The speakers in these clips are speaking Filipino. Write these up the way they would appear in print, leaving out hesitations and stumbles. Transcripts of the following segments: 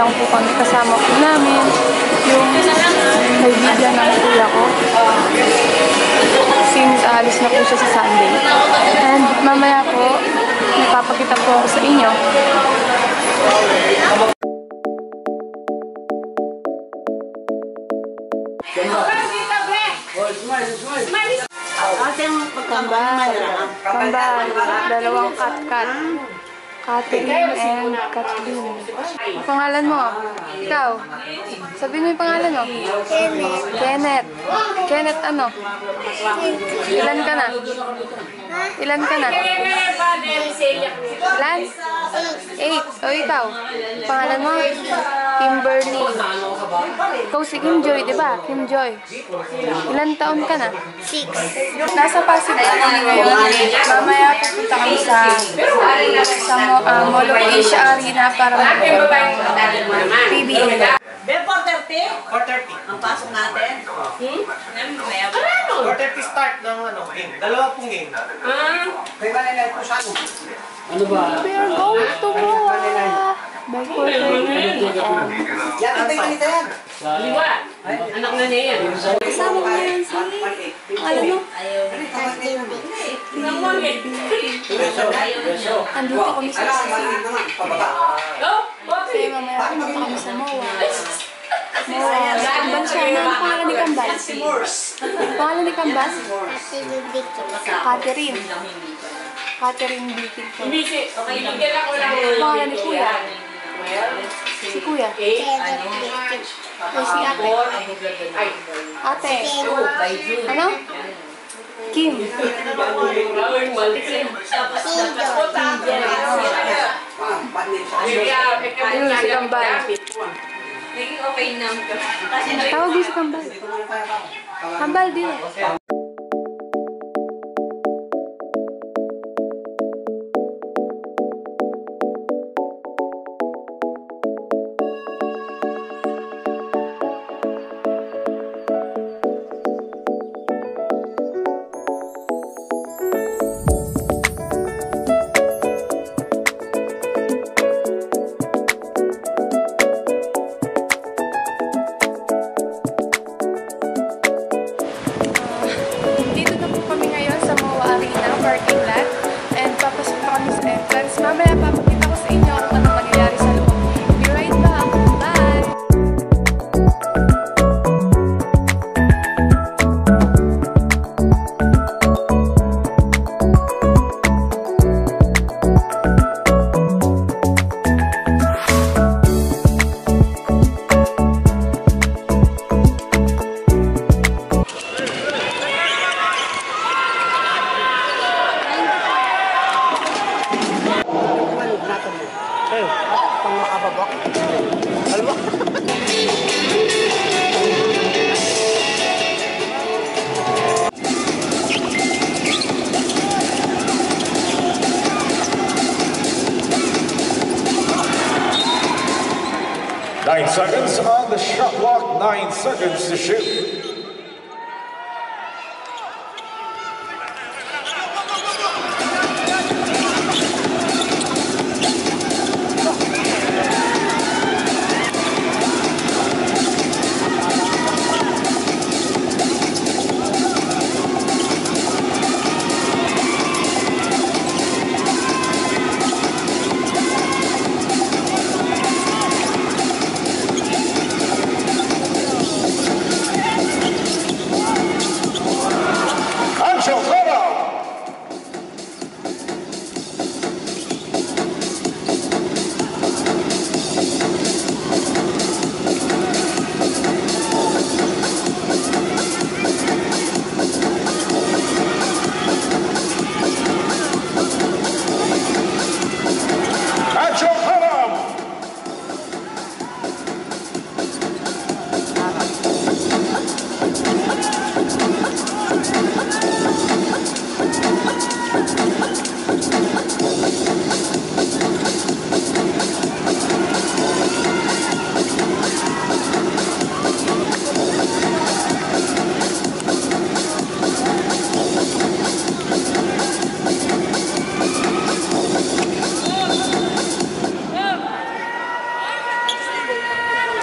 lang po kami. Kasama po namin yung kaibigan ng kuya ko. Since alis na po siya sa Sunday. And mamaya po, napapakita po ako sa inyo. Kambal, dalawang kat-kat. Catherine and Kathleen. Ang pangalan mo? Ikaw? Sabihin mo yung pangalan mo? Kenneth. Kenneth ano? Ilan ka na? Ilan ka na? Ilan? 8. O ikaw? Pangalan mo? Kimberly. Ikaw si Kim Joy, di ba? Kim Joy. Ilan taon ka na? 6. Nasa Pasig kami ngayon. Mamaya pupunta kami sa Mall of Asia Arena para mag-PBA. 4:30? 4:30. Ang pasok natin. 4:30 start ng game. Dalawa pong game. Kaya ba nila ito sa ano ba? We are going to MOA. By 4:30 AM. Yan, ang tingin yan. Liwa. Anak na niya yan. Kasama ko yan si... Alam mo? Andito kami sa kaya mamaya pumunta kami sa MOA. MOA. Kambal siya. Ano ang pangalan ni Kambal? Pangalan ni Kambal? Catherine. Catherine Bitig po. Pangalan ni Kuya. Si Kuya. O si Ate. Ate. Ano? Kim. Ayun, si Kambal. Tawag mo si Kambal. Kambal din. Parking lot and papasok na kami sa entrance. Mamaya papakita ko sa inyo kung ano mangyayari sa loob. Be right back. Bye! Nine seconds on the shot clock, 9 seconds to shoot.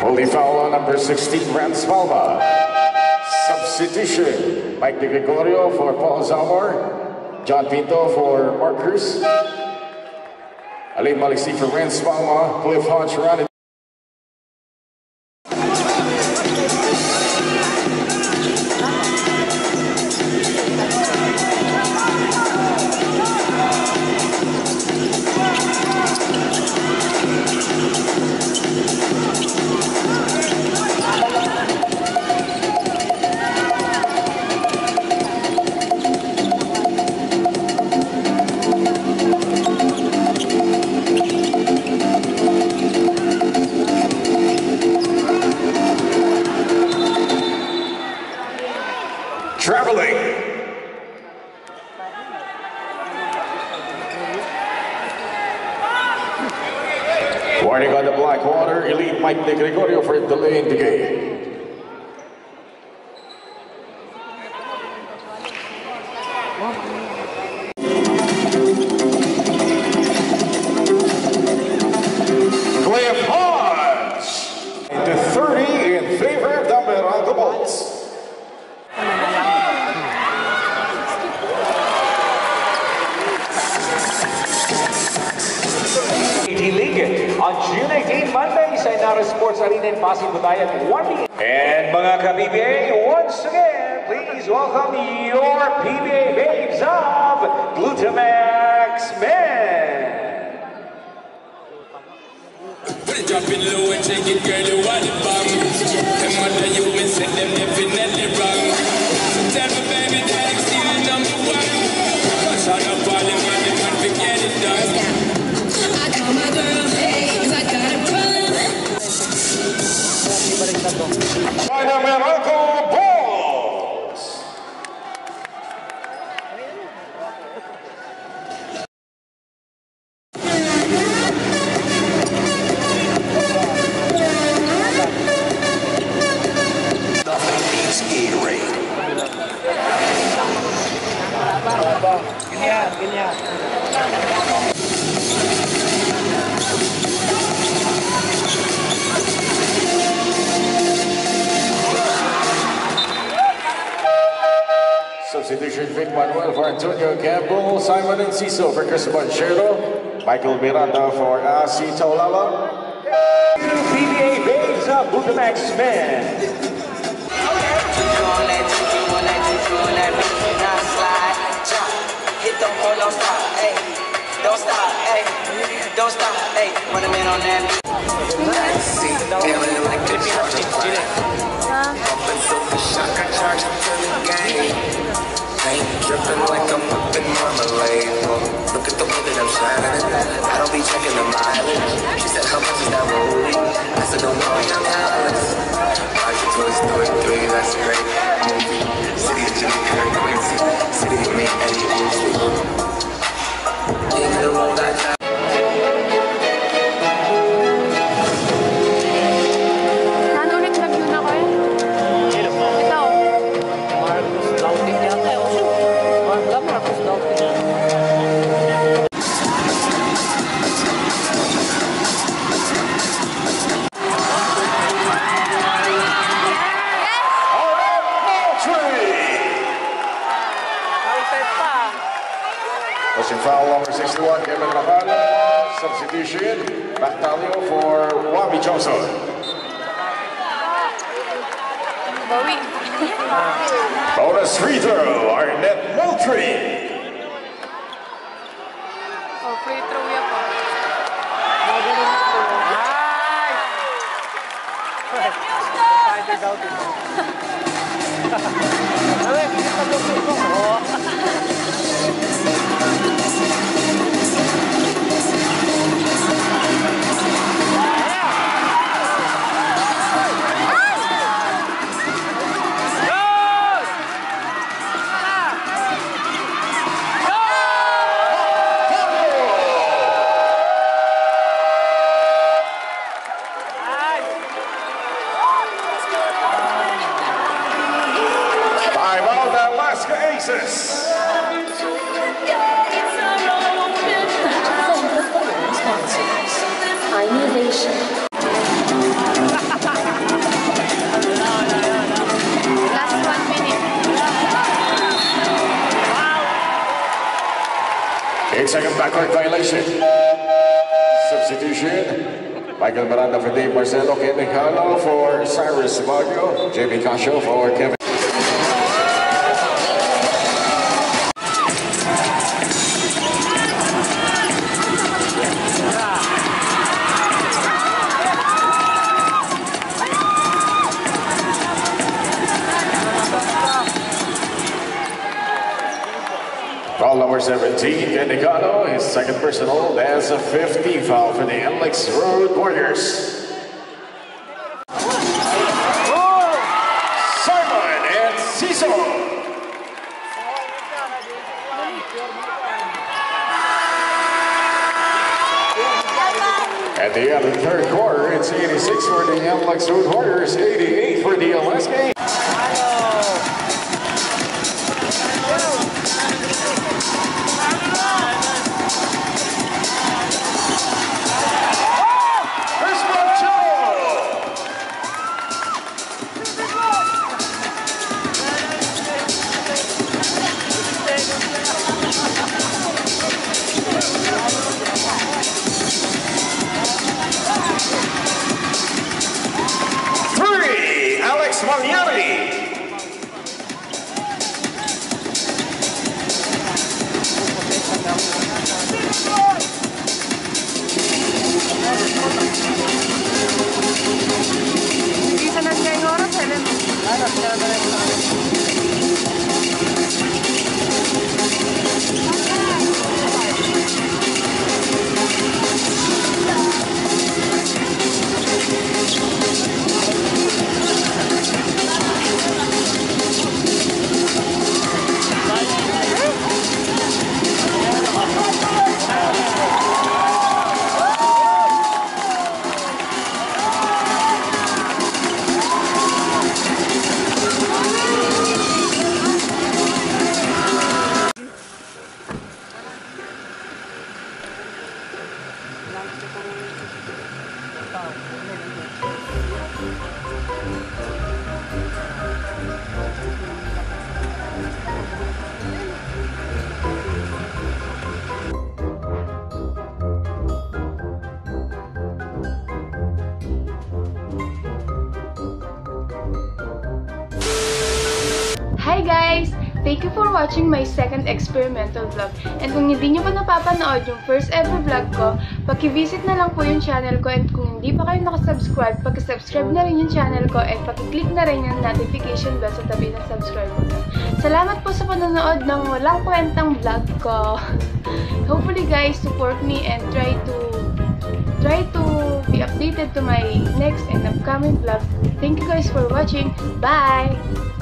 Holy foul on number 16, Rance Palma. Substitution, Mike De Gregorio for Paul Zamor, John Pinto for Mark Cruz, Alain Maliksi for Rance Palma, Cliff Hodge for traveling. Warning on the Blackwater, elite Mike De Gregorio for delaying the game. Cliff Hodge into 30 in favor of the Meralco Bolts. On June 18, Monday, sa Inara Sports Arena in Pasig, Butayan, 1 p.m. And mga ka-PBA, once again, please welcome your PBA babes of Glutamax Men. Put it drop it low and take it, girl, you want it bomb. Them other you miss it, them definitely wrong. So tell me, baby, that I'm still number one. Cause on the parliament, you can't forget it done. I call my girl, hey, cause I got a problem. By the Meralco Bolts. Substitution Vic Manuel for Antonio Campbell, Simon Enciso for Chris Banchero, Michael Miranda for Asi Taulala. PBA babes of Glutamax Men. Don't stop, hey, don't stop, hey, run a man on that. Feeling like the church, up and so the shock I charge to the game. Ain't dripping like I'm up in marmalade. Look at the way that I'm shining. I don't be checking the mileage. She said, how much is that rolling? I said, don't know, young Alex. I just was doing 3, that's great. Movie, city of Jimmy Curry, Quincy, city of me, Eddie Woosley. Nanulit na yun ako eh. Ikaw. Pushing foul number 61, Kevin Raval. Substitution, Bactalio for Wami Johnson. Bawi. Bonus free throw, Arnett Moultrie. Oh, free throw yan pa. Aces. Innovation. Visitation. Substitution. Michael Miranda for Dave Marcelo, Ken Nicalo for Cyrus Baguio, JB Casio for Kevin. Foul number 17, Ken Nicalo, his second personal. That's a 50 foul for the Alex Road Warriors. At the end of the third quarter, it's 86 for the Alex Road Warriors, 88 for the LSK. Hi guys! Thank you for watching my second experimental vlog. And kung hindi nyo pa napapanood yung first ever vlog ko, paki-visit na lang po yung channel ko. And kung hindi pa kayo nakasubscribe, paki-subscribe na rin yung channel ko. And paki-click na rin yung notification bell sa tabi ng subscribe button. Salamat po sa panonood ng walang kwentang vlog ko. Hopefully guys, support me and try to be updated to my next and upcoming vlog. Thank you guys for watching. Bye!